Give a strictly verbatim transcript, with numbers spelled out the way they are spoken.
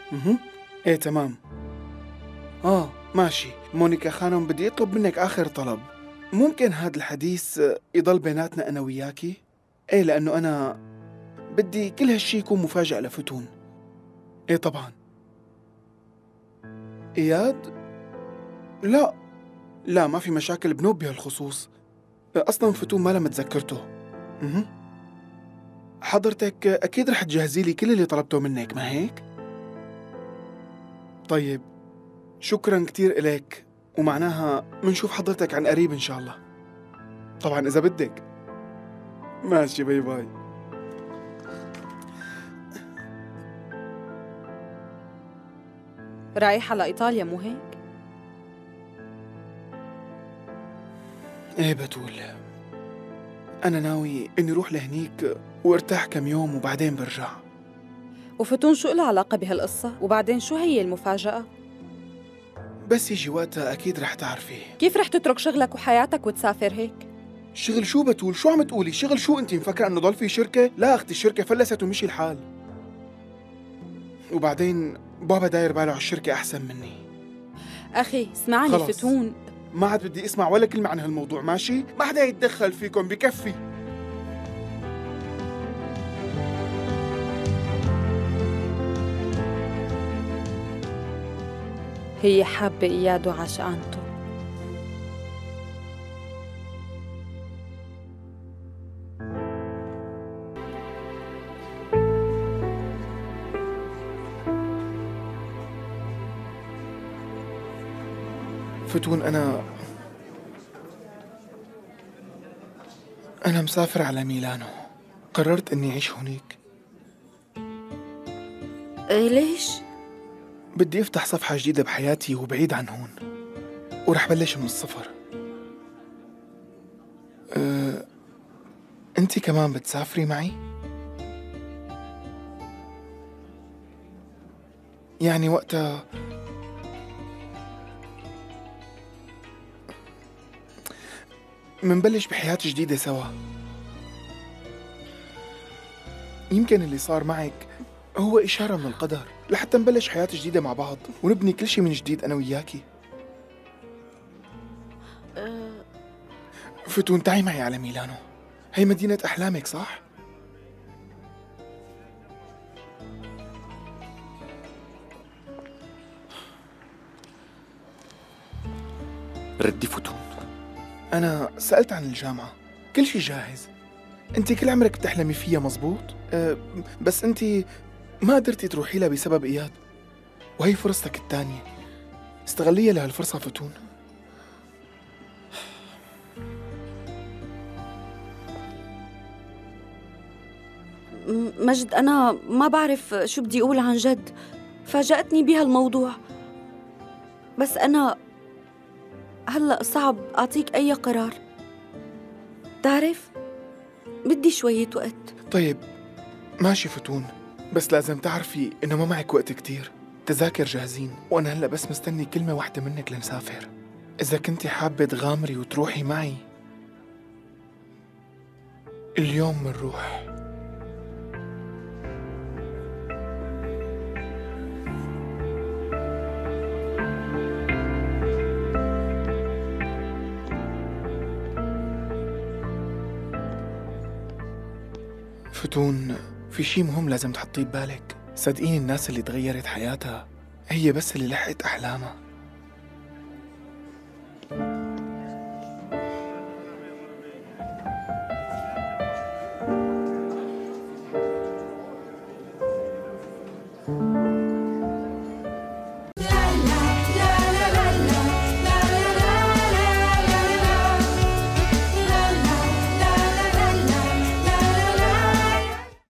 اها. ايه تمام. اه ماشي مونيكا خانم، بدي اطلب منك اخر طلب. ممكن هذا الحديث يضل بيناتنا انا وياكي؟ ايه لانه انا بدي كل هالشي يكون مفاجأة لفتون. ايه طبعا. اياد؟ لا لا ما في مشاكل بنوب بهالخصوص. اصلا فتون ما لها متذكرته. اها. حضرتك اكيد رح تجهزي لي كل اللي طلبته منك، ما هيك؟ طيب شكرا كتير إليك، ومعناها منشوف حضرتك عن قريب إن شاء الله. طبعا إذا بدك. ماشي، باي باي. رايحة لإيطاليا مو هيك؟ إيه بتول، أنا ناوي إني روح لهنيك وارتاح كم يوم وبعدين برجع. وفتون شو لها علاقة بهالقصة؟ وبعدين شو هي المفاجأة؟ بس يجي وقتها أكيد رح تعرفي. كيف رح تترك شغلك وحياتك وتسافر هيك؟ شغل شو بتول؟ شو عم تقولي؟ شغل شو؟ أنت مفكرة إنه ضل في شركة؟ لا أختي، الشركة فلست ومشي الحال. وبعدين بابا داير باله على الشركة أحسن مني. أخي اسمعني خلص. فتون. ما عاد بدي اسمع ولا كلمة عن هالموضوع، ماشي؟ ما حدا يتدخل فيكم، بكفي. هي حابة إياد وعشقانته. فتون أنا أنا مسافر على ميلانو. قررت إني أعيش هونيك. إيه ليش؟ بدي أفتح صفحة جديدة بحياتي وبعيد عن هون، ورح بلش من الصفر. أه... أنتي كمان بتسافري معي؟ يعني وقتها منبلش بحياة جديدة سوا. يمكن اللي صار معك هو إشارة من القدر لحتى نبلش حياة جديدة مع بعض ونبني كل شي من جديد أنا وياكي. فتون تعي معي على ميلانو، هي مدينة أحلامك صح؟ ردي فتون، أنا سألت عن الجامعة، كل شي جاهز. أنت كل عمرك بتحلمي فيها مزبوط؟ أه بس أنت ما قدرتي تروحي لها بسبب إياد، وهي فرصتك الثانية، استغليها لهالفرصة فتون. مجد أنا ما بعرف شو بدي أقول عن جد، فاجأتني بهالموضوع، بس أنا هلأ صعب أعطيك أي قرار، تعرف بدي شوية وقت. طيب ماشي فتون، بس لازم تعرفي إنه ما معك وقت كتير، تذاكر جاهزين، وأنا هلأ بس مستني كلمة واحدة منك لنسافر. إذا كنتي حابة تغامري وتروحي معي اليوم منروح. فتون، في شي مهم لازم تحطيه ببالك. صدقيني الناس اللي تغيرت حياتها هي بس اللي لحقت أحلامها.